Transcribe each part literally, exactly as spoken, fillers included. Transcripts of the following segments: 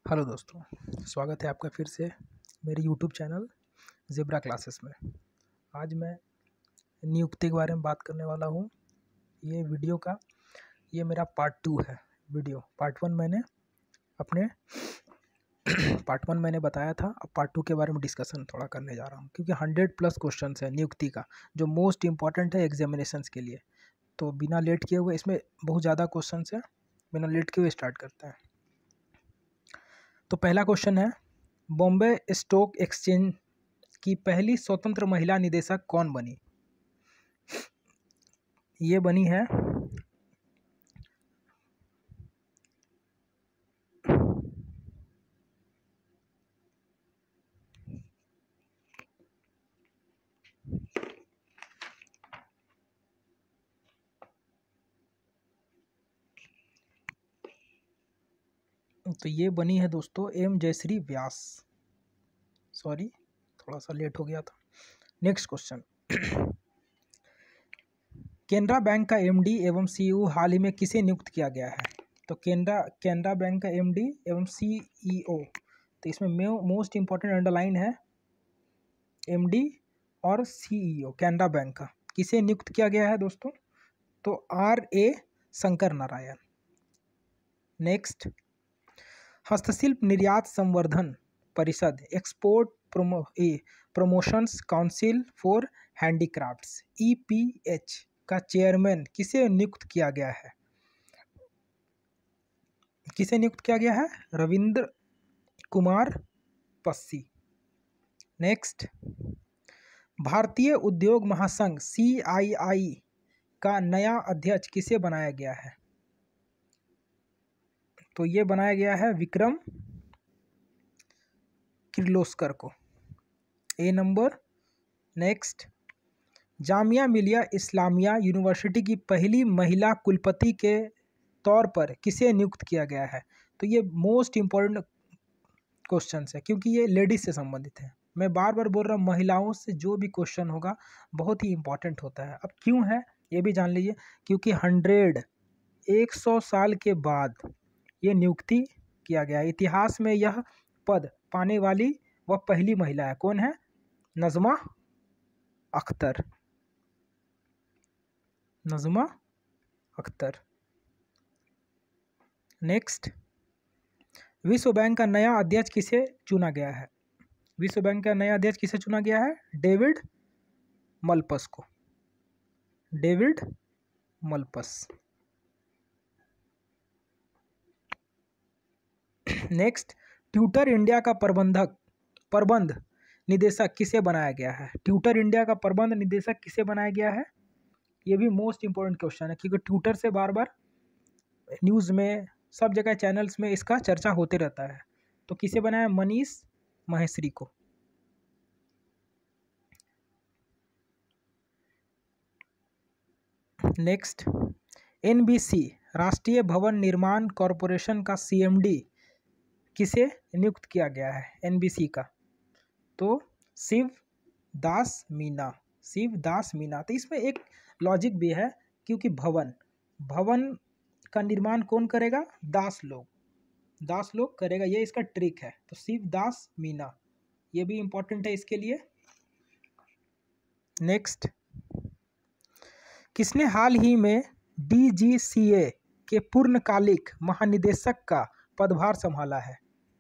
Hello दोस्तों, स्वागत है आपका फिर से मेरे यूट्यूब चैनल ज़ेब्रा क्लासेस में। आज मैं नियुक्ति के बारे में बात करने वाला हूँ। ये वीडियो का ये मेरा पार्ट टू है। वीडियो पार्ट वन मैंने अपने पार्ट वन मैंने बताया था। अब पार्ट टू के बारे में डिस्कशन थोड़ा करने जा रहा हूँ, क्योंकि हंड्रेड प्लस क्वेश्चन है नियुक्ति का, जो मोस्ट इम्पॉर्टेंट है एग्जामिनेशंस के लिए। तो बिना लेट किए हुए, इसमें बहुत ज़्यादा क्वेश्चन है, बिना लेट किए हुए स्टार्ट करते हैं। तो पहला क्वेश्चन है, बॉम्बे स्टॉक एक्सचेंज की पहली स्वतंत्र महिला निदेशक कौन बनी? ये बनी है तो ये बनी है दोस्तों एम जयश्री व्यास। सॉरी, थोड़ा सा लेट हो गया था। नेक्स्ट क्वेश्चन, केनरा बैंक का एमडी एवं सीईओ हाल ही में किसे नियुक्त किया गया है? तो केनरा केनरा बैंक का एमडी एवं सीईओ, तो इसमें मोस्ट इंपॉर्टेंट अंडरलाइन है एमडी और सीईओ केनरा बैंक का। किसे नियुक्त किया गया है दोस्तों? तो R A Shankar Narayan. Next, हस्तशिल्प निर्यात संवर्धन परिषद export promo uh promotions council for handicrafts E P H का चेयरमैन किसे नियुक्त किया गया है? किसे नियुक्त किया गया है? रविंद्र कुमार पस्सी। नेक्स्ट, भारतीय उद्योग महासंघ सी आई आई का नया अध्यक्ष किसे बनाया गया है? तो ये बनाया गया है विक्रम किर्लोस्कर को। ए number. Next, Jamia Millia Islamia university की पहली महिला कुलपति के तौर पर किसे नियुक्त किया गया है? तो ये मोस्ट इम्पॉर्टेंट क्वेश्चन है, क्योंकि ये लेडीज से संबंधित है। मैं बार बार बोल रहा हूँ, महिलाओं से जो भी क्वेश्चन होगा बहुत ही इंपॉर्टेंट होता है। अब क्यों है ये भी जान लीजिए, क्योंकि हंड्रेड एक सौ साल के बाद ये नियुक्ति किया गया है। इतिहास में यह पद पाने वाली वह पहली महिला है। कौन है? नजमा अख्तर। नजमा अख्तर। नेक्स्ट, विश्व बैंक का नया अध्यक्ष किसे चुना गया है? विश्व बैंक का नया अध्यक्ष किसे चुना गया है? डेविड मलपस को। David Malpass. Next, Twitter India का प्रबंधक प्रबंध निदेशक किसे बनाया गया है? ट्विटर इंडिया का प्रबंध निदेशक किसे बनाया गया है? ये भी मोस्ट इंपॉर्टेंट क्वेश्चन है, क्योंकि ट्विटर से बार बार न्यूज़ में सब जगह चैनल्स में इसका चर्चा होते रहता है। तो किसे बनाया? मनीष महेश्वरी को। नेक्स्ट, एनबीसी राष्ट्रीय भवन निर्माण कॉरपोरेशन का सीएमडी किसे नियुक्त किया गया है? एनबीसी का तो शिव दास मीना। शिव दास मीना। तो इसमें एक लॉजिक भी है, क्योंकि भवन भवन का निर्माण कौन करेगा? दास लोग दास लोग करेगा, ये इसका ट्रिक है। तो शिव दास मीना, ये भी इंपॉर्टेंट है इसके लिए। नेक्स्ट, किसने हाल ही में डीजीसीए के पूर्णकालिक महानिदेशक का पदभार संभाला है?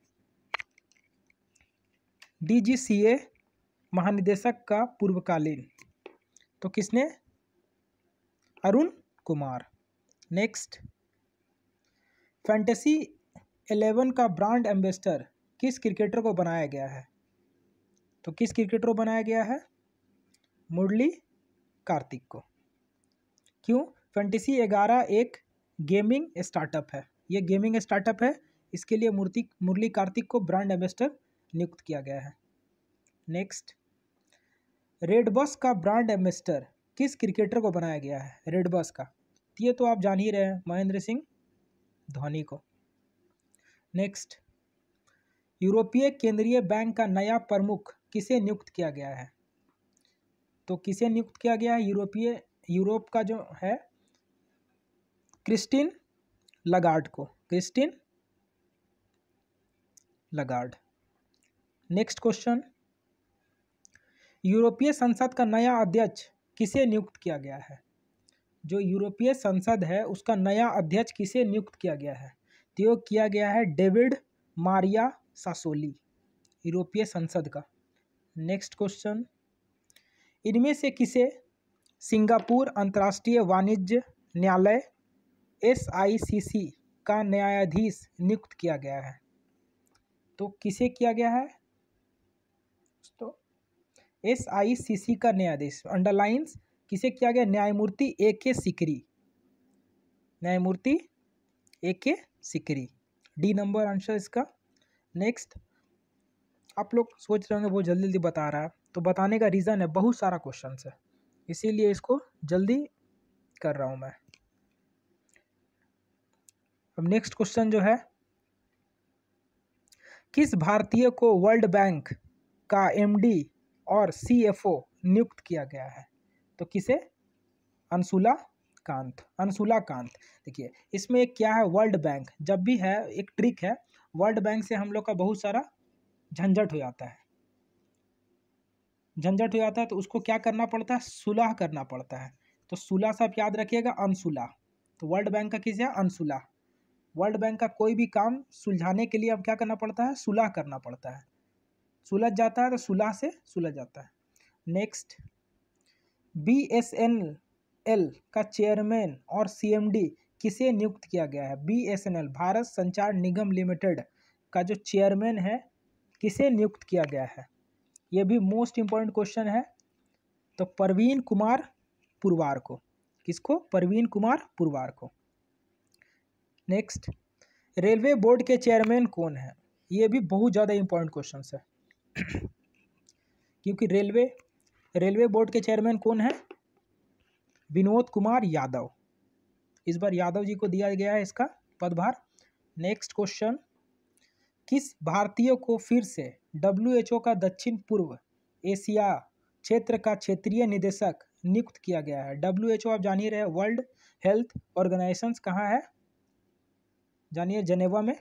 डीजीसीए महानिदेशक का पूर्वकालीन, तो किसने? Arun Kumar. Next, fantasy eleven का ब्रांड एम्बेसडर किस क्रिकेटर को बनाया गया है? तो किस क्रिकेटर को बनाया गया है? मुरली कार्तिक को। क्यों? फैंटेसी ग्यारह एक गेमिंग स्टार्टअप है, ये गेमिंग स्टार्टअप है, इसके लिए मूर्ति मुरली कार्तिक को ब्रांड एम्बेसडर नियुक्त किया गया है। नेक्स्ट, रेडबस का ब्रांड एम्बेसडर किस क्रिकेटर को बनाया गया है? रेडबस का, ये तो आप जान ही रहे हैं, महेंद्र सिंह धोनी को। नेक्स्ट, यूरोपीय केंद्रीय बैंक का नया प्रमुख किसे नियुक्त किया गया है? तो किसे नियुक्त किया गया है? यूरोपीय यूरोप का जो है क्रिस्टीन लगार्ड को। Christine Lagarde. नेक्स्ट क्वेश्चन, यूरोपीय संसद का नया अध्यक्ष किसे नियुक्त किया गया है? जो यूरोपीय संसद है उसका नया अध्यक्ष किसे नियुक्त किया गया है? तो ये किया गया है डेविड मारिया सासोली, यूरोपीय संसद का। नेक्स्ट क्वेश्चन, इनमें से किसे सिंगापुर अंतर्राष्ट्रीय वाणिज्य न्यायालय एस आई सी सी का न्यायाधीश नियुक्त किया गया है? तो किसे किया गया है? तो एस आई सी सी का न्यायाधीश, अंडरलाइंस, किसे किया गया? न्यायमूर्ति ए के सिकरी, न्यायमूर्ति A K Sikri. D number answer इसका। नेक्स्ट, आप लोग सोच रहे होंगे बहुत जल्दी जल्दी बता रहा है, तो बताने का रीज़न है बहुत सारा क्वेश्चन है, इसीलिए इसको जल्दी कर रहा हूँ मैं। अब नेक्स्ट क्वेश्चन जो है, किस भारतीय को वर्ल्ड बैंक का एमडी और सीएफओ नियुक्त किया गया है? तो किसे? अंशुला कांत, अंशुला कांत। देखिए इसमें एक क्या है, वर्ल्ड बैंक जब भी है, एक ट्रिक है, वर्ल्ड बैंक से हम लोग का बहुत सारा झंझट हो जाता है, झंझट हो जाता है तो उसको क्या करना पड़ता है? सुलह करना पड़ता है। तो सुलह सब याद रखिएगा, अंशुला। तो वर्ल्ड बैंक का किस है? अंशुला। वर्ल्ड बैंक का कोई भी काम सुलझाने के लिए अब क्या करना पड़ता है? सुलह करना पड़ता है। सुलझ जाता है तो सुलह से सुलझ जाता है। Next, B S N L का चेयरमैन और सीएमडी किसे नियुक्त किया गया है? B S N L Bharat Sanchar Nigam limited का जो चेयरमैन है किसे नियुक्त किया गया है? ये भी मोस्ट इम्पोर्टेंट क्वेश्चन है। तो परवीन कुमार पुरवार को। किसको? परवीन कुमार पुरवार को। नेक्स्ट, रेलवे बोर्ड के चेयरमैन कौन है? ये भी बहुत ज़्यादा इम्पोर्टेंट क्वेश्चन है क्योंकि रेलवे रेलवे बोर्ड के चेयरमैन कौन है? विनोद कुमार यादव। इस बार यादव जी को दिया गया है इसका पदभार। नेक्स्ट क्वेश्चन, किस भारतीय को फिर से डब्ल्यू एच ओ का दक्षिण पूर्व एशिया क्षेत्र का क्षेत्रीय निदेशक नियुक्त किया गया है? डब्ल्यू एच ओ आप जान ही रहे, वर्ल्ड हेल्थ ऑर्गेनाइजेशन कहाँ है? जानिए, जेनेवा में।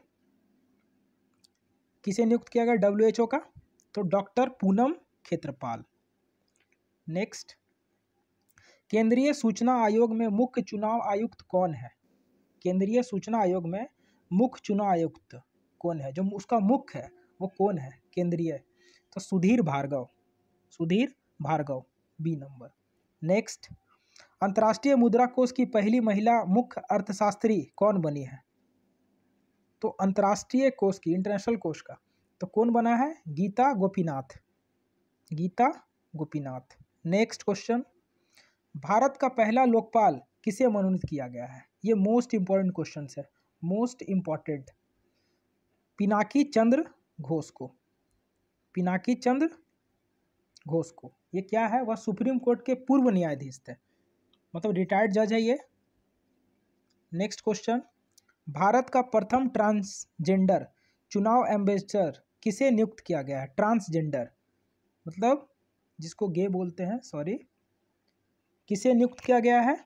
किसे नियुक्त किया गया डब्ल्यू एच ओ का? तो डॉक्टर पूनम खेत्रपाल। नेक्स्ट, केंद्रीय सूचना आयोग में मुख्य चुनाव आयुक्त कौन है? केंद्रीय सूचना आयोग में मुख्य चुनाव आयुक्त कौन है? जो उसका मुख्य है वो कौन है केंद्रीय? तो Sudhir Bhargava, Sudhir Bhargava, B number. Next, अंतर्राष्ट्रीय मुद्रा कोष की पहली महिला मुख्य अर्थशास्त्री कौन बनी है? तो अंतर्राष्ट्रीय कोष की, इंटरनेशनल कोष का, तो कौन बना है? गीता गोपीनाथ, गीता गोपीनाथ। नेक्स्ट क्वेश्चन, भारत का पहला लोकपाल किसे मनोनीत किया गया है? ये मोस्ट इंपॉर्टेंट क्वेश्चन है, मोस्ट इंपॉर्टेंट। पिनाकी चंद्र घोष को, पिनाकी चंद्र घोष को। ये क्या है? वह सुप्रीम कोर्ट के पूर्व न्यायाधीश थे, मतलब रिटायर्ड जज है ये। नेक्स्ट क्वेश्चन, भारत का प्रथम ट्रांसजेंडर चुनाव एम्बेसडर किसे नियुक्त किया गया है? ट्रांसजेंडर मतलब जिसको गे बोलते हैं, सॉरी, किसे नियुक्त किया गया है?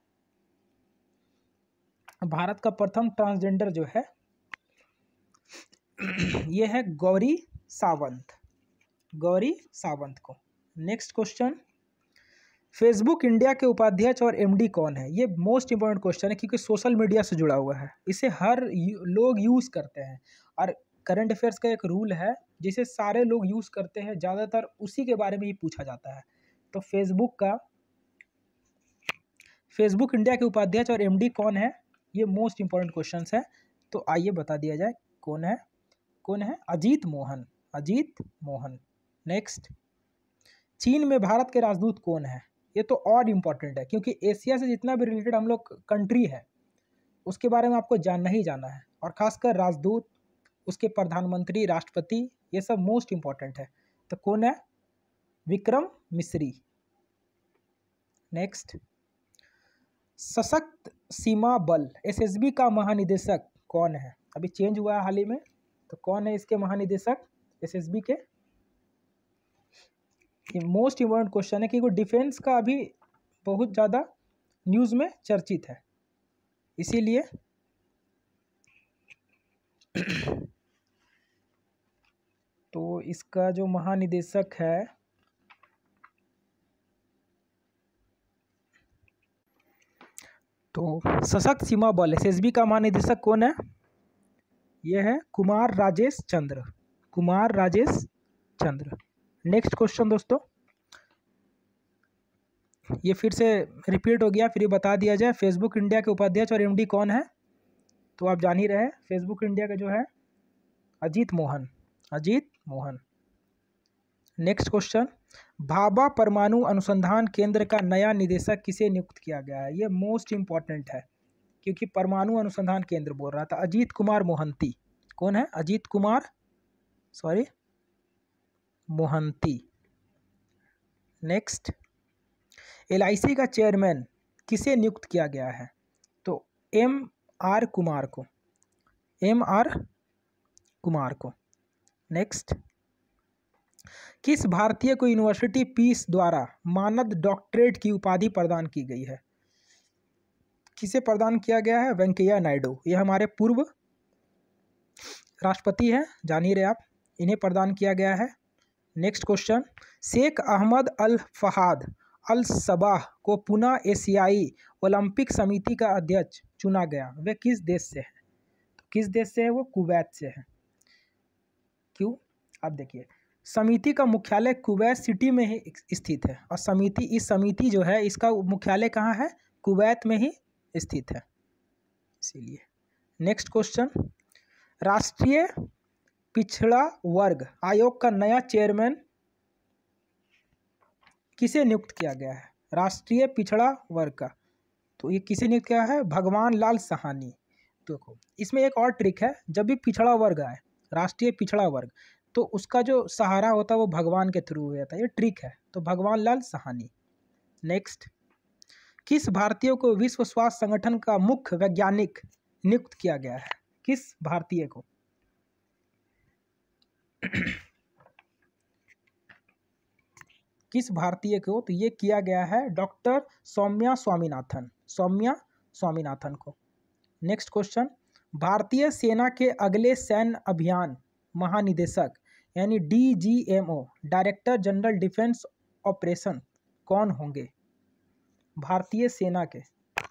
भारत का प्रथम ट्रांसजेंडर जो है ये है गौरी सावंत, गौरी सावंत को। नेक्स्ट क्वेश्चन, फेसबुक इंडिया के उपाध्यक्ष और एमडी कौन है? ये मोस्ट इंपॉर्टेंट क्वेश्चन है क्योंकि सोशल मीडिया से जुड़ा हुआ है, इसे हर लोग यूज़ करते हैं और करंट अफेयर्स का एक रूल है जिसे सारे लोग यूज़ करते हैं, ज़्यादातर उसी के बारे में ही पूछा जाता है। तो फेसबुक का फेसबुक इंडिया के उपाध्यक्ष और एमडी कौन है? ये मोस्ट इंपॉर्टेंट क्वेश्चन है, तो आइए बता दिया जाए कौन है। कौन है? अजीत मोहन, अजीत मोहन। नेक्स्ट, चीन में भारत के राजदूत कौन है? ये तो और इम्पोर्टेंट है क्योंकि एशिया से जितना भी रिलेटेड हम लोग कंट्री है उसके बारे में आपको जानना ही जाना है, और खासकर राजदूत, उसके प्रधानमंत्री, राष्ट्रपति, ये सब मोस्ट इम्पॉर्टेंट है। तो कौन है? विक्रम मिश्री। नेक्स्ट, सशक्त सीमा बल एसएसबी का महानिदेशक कौन है? अभी चेंज हुआ है हाल ही में, तो कौन है इसके महानिदेशक एसएसबी के? ये मोस्ट इम्पोर्टेंट क्वेश्चन है क्योंकि डिफेंस का अभी बहुत ज़्यादा न्यूज़ में चर्चित है, इसीलिए इसका जो महानिदेशक है तो सशक्त सीमा बल एसएसबी का महानिदेशक कौन है? यह है कुमार राजेश चंद्र, कुमार राजेश चंद्र। नेक्स्ट क्वेश्चन दोस्तों, ये फिर से रिपीट हो गया, फिर ये बता दिया जाए। फेसबुक इंडिया के उपाध्यक्ष और एमडी कौन है? तो आप जान ही रहे, फेसबुक इंडिया का जो है अजीत मोहन, अजीत मोहन। नेक्स्ट क्वेश्चन, भाभा परमाणु अनुसंधान केंद्र का नया निदेशक किसे नियुक्त किया गया है? ये मोस्ट इंपॉर्टेंट है क्योंकि परमाणु अनुसंधान केंद्र बोल रहा था। अजीत कुमार मोहंती। कौन है? Ajit Kumar sorry Mohanty. Next, LIC का चेयरमैन किसे नियुक्त किया गया है? तो एम आर कुमार को, एम आर कुमार को। नेक्स्ट, किस भारतीय को यूनिवर्सिटी पीस द्वारा मानद डॉक्टरेट की उपाधि प्रदान की गई है? किसे प्रदान किया गया है? वेंकैया नायडू। ये हमारे पूर्व राष्ट्रपति हैं, जान ही रहे आप, इन्हें प्रदान किया गया है। Next question, Sheikh Ahmad Al Fahad Al Sabah को पुनः एशियाई ओलंपिक समिति का अध्यक्ष चुना गया, वे किस देश से है? तो किस देश से है? वो कुवैत से है। क्यों? अब देखिए, समिति का मुख्यालय कुवैत सिटी में ही स्थित है और समिति इस समिति जो है इसका मुख्यालय कहाँ है? कुवैत में ही स्थित है, इसीलिए। नेक्स्ट क्वेश्चन, राष्ट्रीय पिछड़ा वर्ग आयोग का नया चेयरमैन किसे नियुक्त किया गया है? राष्ट्रीय पिछड़ा वर्ग का, तो ये किसे नियुक्त किया है? भगवान लाल सहानी। देखो, इसमें एक और ट्रिक है, जब भी पिछड़ा वर्ग आए, राष्ट्रीय पिछड़ा वर्ग, तो उसका जो सहारा होता है वो भगवान के थ्रू होता है, ये ट्रिक है, तो भगवान लाल सहानी। नेक्स्ट, किस भारतीय को विश्व स्वास्थ्य संगठन का मुख्य वैज्ञानिक नियुक्त किया गया है? किस भारतीय को? किस भारतीय को? तो ये किया गया है डॉक्टर सौम्या स्वामीनाथन, सौम्या स्वामीनाथन को। नेक्स्ट क्वेश्चन, भारतीय सेना के अगले सैन्य अभियान महानिदेशक यानी DGMO, director general defence operation, कौन होंगे? भारतीय सेना के,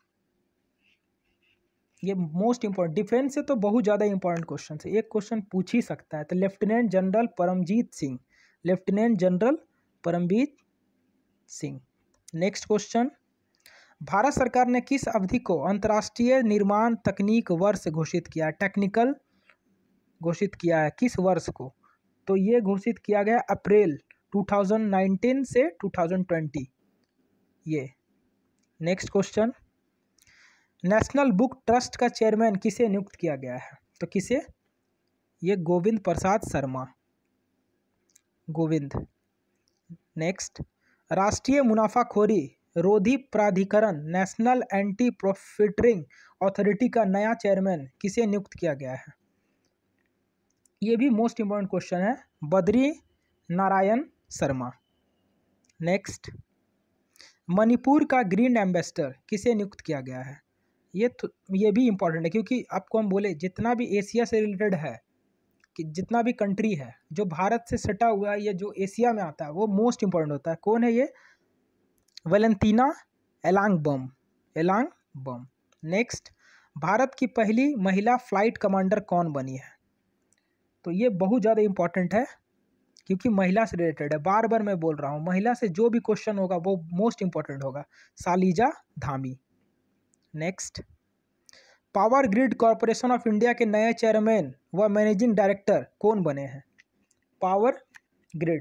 ये मोस्ट इंपॉर्टेंट, डिफेंस से तो बहुत ज़्यादा इंपॉर्टेंट क्वेश्चन है, एक क्वेश्चन पूछ ही सकता है। तो lieutenant general Paramjit Singh, lieutenant general Paramjit Singh. Next question, Bharat सरकार ने किस अवधि को अंतर्राष्ट्रीय निर्माण तकनीक वर्ष घोषित किया? टेक्निकल घोषित किया है, किस वर्ष को? तो ये घोषित किया गया अप्रैल दो हज़ार उन्नीस से दो हज़ार बीस, ये। Next question, national book trust का चेयरमैन किसे नियुक्त किया गया है? तो किसे? ये गोविंद प्रसाद शर्मा, गोविंद। नेक्स्ट, राष्ट्रीय मुनाफाखोरी रोधी प्राधिकरण नेशनल एंटी प्रॉफिटरिंग अथॉरिटी का नया चेयरमैन किसे नियुक्त किया गया है? ये भी मोस्ट इंपॉर्टेंट क्वेश्चन है, बद्री नारायण शर्मा। नेक्स्ट, मणिपुर का ग्रीन एम्बेसडर किसे नियुक्त किया गया है? ये तो ये भी इम्पोर्टेंट है क्योंकि आपको हम बोले जितना भी एशिया से रिलेटेड है, कि जितना भी कंट्री है जो भारत से सटा हुआ है, ये जो एशिया में आता है वो मोस्ट इंपॉर्टेंट होता है। कौन है ये? वैलेंटीना एलांगबम, एलांगबम। नेक्स्ट, भारत की पहली महिला फ्लाइट कमांडर कौन बनी है? तो ये बहुत ज़्यादा इंपॉर्टेंट है क्योंकि महिला से रिलेटेड है, बार बार मैं बोल रहा हूँ, महिला से जो भी क्वेश्चन होगा वो मोस्ट इंपॉर्टेंट होगा। Shaliza Dhami. Next, power grid corporation of India के नए चेयरमैन व मैनेजिंग डायरेक्टर कौन बने हैं? पावर ग्रिड,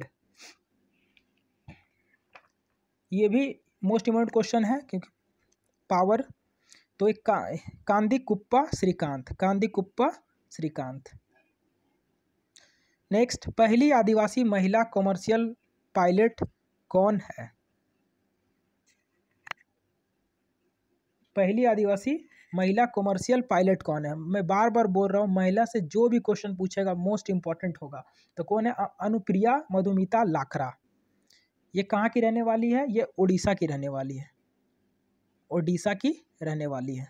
ये भी मोस्ट इम्पोर्टेंट क्वेश्चन है क्योंकि पावर, तो एक का, कांदी कुप्पा श्रीकांत, कांदी कुप्पा श्रीकांत। नेक्स्ट, पहली आदिवासी महिला कॉमर्शियल पायलट कौन है? पहली आदिवासी महिला कॉमर्शियल पायलट कौन है? मैं बार बार बोल रहा हूँ, महिला से जो भी क्वेश्चन पूछेगा मोस्ट इंपॉर्टेंट होगा। तो कौन है? अनुप्रिया मधुमिता लाखरा। ये कहाँ की रहने वाली है? ये उड़ीसा की रहने वाली है, ओडिशा की रहने वाली है।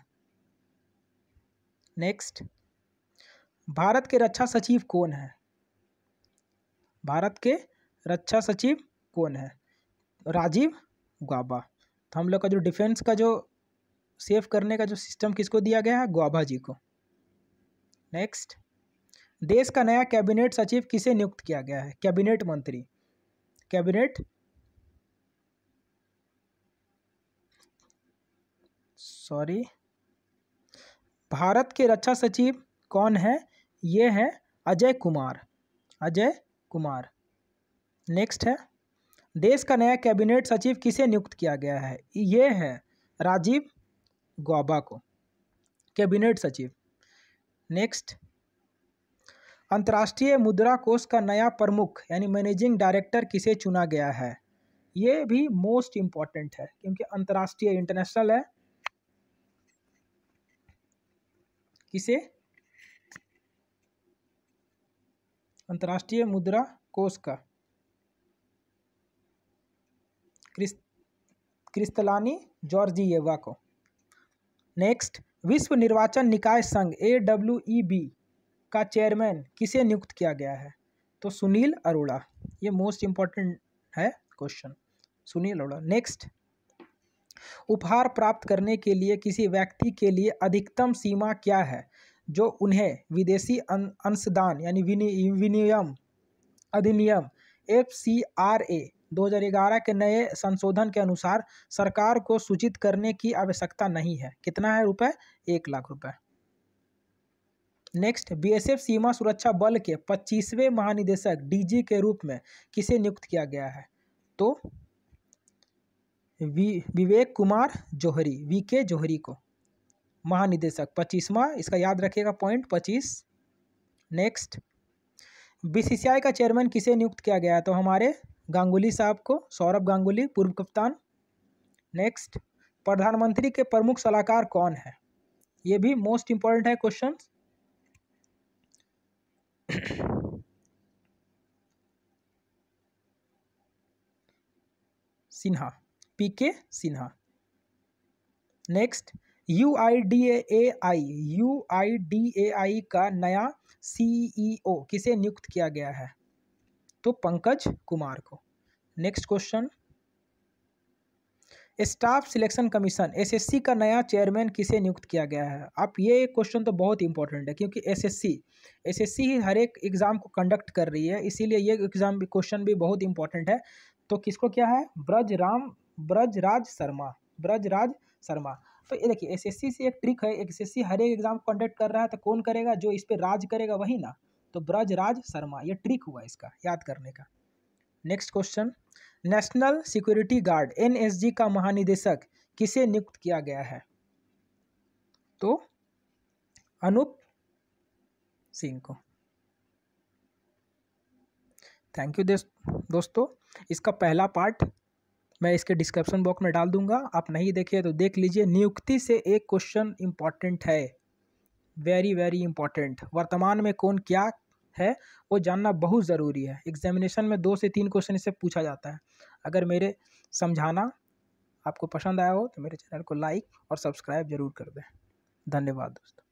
नेक्स्ट, भारत के रक्षा सचिव कौन है? भारत के रक्षा सचिव कौन है? राजीव गौबा। तो हम लोग का जो डिफेंस का जो सेव करने का जो सिस्टम किसको दिया गया है? गौबा जी को। नेक्स्ट, देश का नया कैबिनेट सचिव किसे नियुक्त किया गया है? कैबिनेट मंत्री, कैबिनेट सॉरी भारत के रक्षा सचिव कौन है? ये है अजय कुमार, अजय कुमार। नेक्स्ट है, देश का नया कैबिनेट सचिव किसे नियुक्त किया गया है? ये है राजीव गौबा को, कैबिनेट सचिव। नेक्स्ट, अंतर्राष्ट्रीय मुद्रा कोष का नया प्रमुख यानी मैनेजिंग डायरेक्टर किसे चुना गया है? ये भी मोस्ट इंपॉर्टेंट है क्योंकि अंतर्राष्ट्रीय इंटरनेशनल है। किसे? अंतर्राष्ट्रीय मुद्रा कोष का क्रिस क्रिस्तलानी जॉर्जिएवा को। नेक्स्ट, विश्व निर्वाचन निकाय संघ ए डब्ल्यू ई बी का चेयरमैन किसे नियुक्त किया गया है? तो सुनील अरोड़ा। ये मोस्ट इंपॉर्टेंट है क्वेश्चन, सुनील अरोड़ा। नेक्स्ट, उपहार प्राप्त करने के लिए किसी व्यक्ति के लिए अधिकतम सीमा क्या है जो उन्हें विदेशी अंशदान यानी विनियम अधिनियम एफ सी आर ए दो हज़ार ग्यारह के नए संशोधन के अनुसार सरकार को सूचित करने की आवश्यकता नहीं है? कितना है रुपए? एक लाख रुपए। नेक्स्ट, बी एस एफ सीमा सुरक्षा बल के पच्चीसवें महानिदेशक डी जी के रूप में किसे नियुक्त किया गया है? तो वि विवेक कुमार जौहरी, वी के जौहरी को महानिदेशक पच्चीसवां, इसका याद रखिएगा पॉइंट पच्चीस। नेक्स्ट, बी सी सी आई का चेयरमैन किसे नियुक्त किया गया है? तो हमारे गांगुली साहब को, सौरभ गांगुली, पूर्व कप्तान। नेक्स्ट, प्रधानमंत्री के प्रमुख सलाहकार कौन है? ये भी मोस्ट इंपॉर्टेंट है question. Sinha, P K Sinha. Next, U I D A I U I D A I का नया सी ई ओ किसे नियुक्त किया गया है? तो पंकज कुमार को। Next question, staff selection commission S S C का नया चेयरमैन किसे नियुक्त किया गया है? आप ये क्वेश्चन तो बहुत इंपॉर्टेंट है क्योंकि S S C S S C ही हर एक एग्जाम को कंडक्ट कर रही है, इसीलिए ये एग्जाम भी क्वेश्चन भी बहुत इंपॉर्टेंट है। तो किसको क्या है? ब्रजराम ब्रजराज शर्मा, ब्रजराज शर्मा। तो ये देखिए एस एस सी से एक ट्रिक है, एस एस सी हर एक एग्जाम को कंडक्ट कर रहा है तो कौन करेगा? जो इस पे राज करेगा वही ना, तो ब्रजराज शर्मा, ये ट्रिक हुआ इसका याद करने का। Next question, national security guard N S G का महानिदेशक किसे नियुक्त किया गया है? तो अनूप सिंह को। थैंक यू दोस्तों, इसका पहला पार्ट मैं इसके डिस्क्रिप्शन बॉक्स में डाल दूंगा, आप नहीं देखे तो देख लीजिए। नियुक्ति से एक क्वेश्चन इंपॉर्टेंट है, वेरी वेरी इंपॉर्टेंट। वर्तमान में कौन क्या है वो जानना बहुत ज़रूरी है। एग्जामिनेशन में दो से तीन क्वेश्चन इससे पूछा जाता है। अगर मेरे समझाना आपको पसंद आया हो तो मेरे चैनल को लाइक और सब्सक्राइब जरूर कर दें। धन्यवाद दोस्तों।